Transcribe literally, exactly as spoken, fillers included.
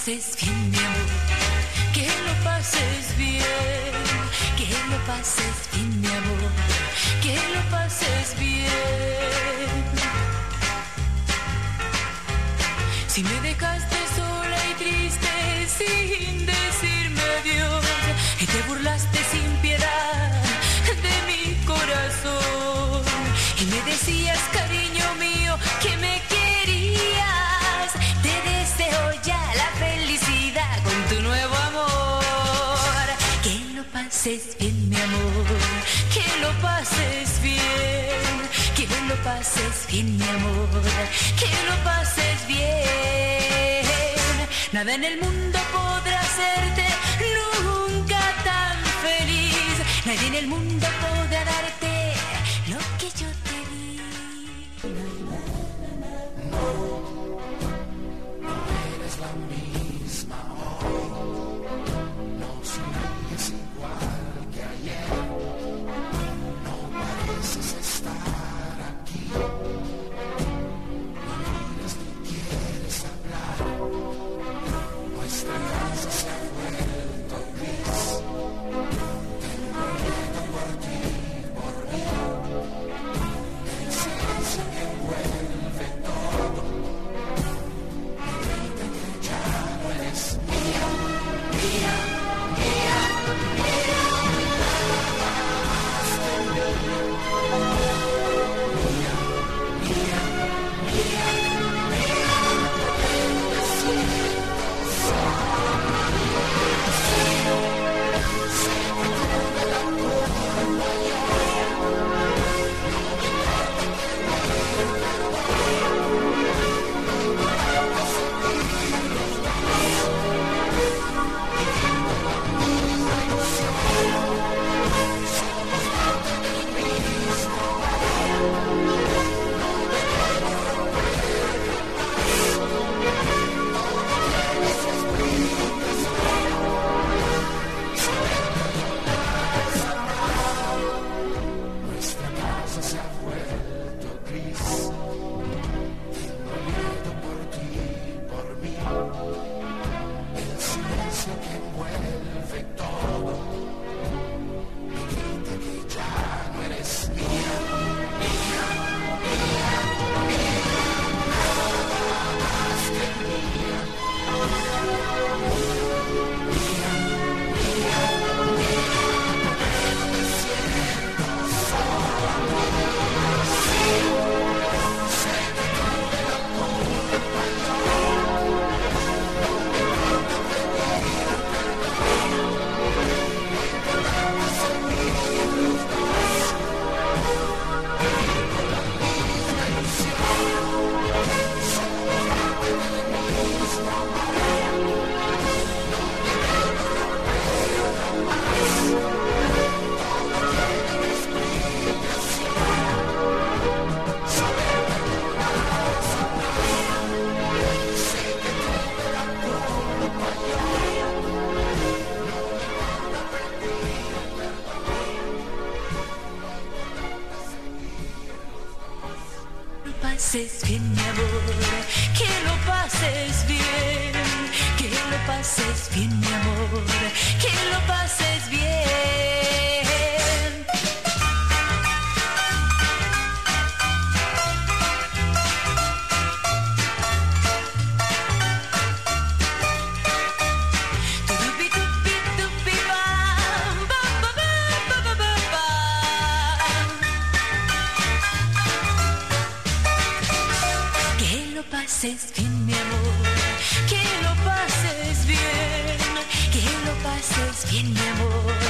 pases bien, mi amor, que lo pases bien, que lo pases bien, mi amor, que lo pases bien. Si me dejaste sola y triste sin decirme adiós, y te burlaste sin piedad de mi corazón, y me decías, cariño mío, que me querías, te deseo ya la felicidad con tu nuevo amor. Que lo pases bien, mi amor, que lo pases bien, que lo pases bien, mi amor, que lo pases bien. Nada en el mundo podrá hacerte nunca tan feliz, nadie en el mundo podrá darte lo que yo te di. No, no eres la misma hoy, no sonríes igual que ayer, no pareces estar aquí, no miras ni quieres hablar, nuestra casa se ha vuelto gris, tengo miedo por ti, por mí, el silencio que envuelve todo, me grita que ya no eres mía, mía, mía, mía, nada más que mía, mía, mía, mía, mía, me siento sola, sé, sé que tuve la culpa yo, no me importa que me perdones, vamos a seguir los dos, viviendo la misma ilusión, somos parte del mismo amor, no debemos romper jamás, todo tiene su explicación, saber perdonar es amar, nuestra casa se ha vuelto gris, tengo miedo por ti, por mí, el silencio que envuelve todo, me grita que ya no eres mía, mía, mía, mía, nada más que mía, mía, mía, mía, me siento sola, sé, sé que tuve la culpa yo, no me importa pedir perdón, vamos a seguir los dos, viviendo la misma ilusión, somos parte del mismo amor, no debemos romper jamás, todo tiene una explicación, saber perdonar es amar, sé que tuve la culpa yo, no me importa pedir perdón, Que lo pases bien, mi amor, que lo pases bien, que lo pases bien, mi amor, que lo pases bien. Tudupi, tupi, tupi, bam, bam, bam, bam, bam, bam, bam. Que lo pases bien, mi amor, que lo pases bien, que lo pases bien, mi amor,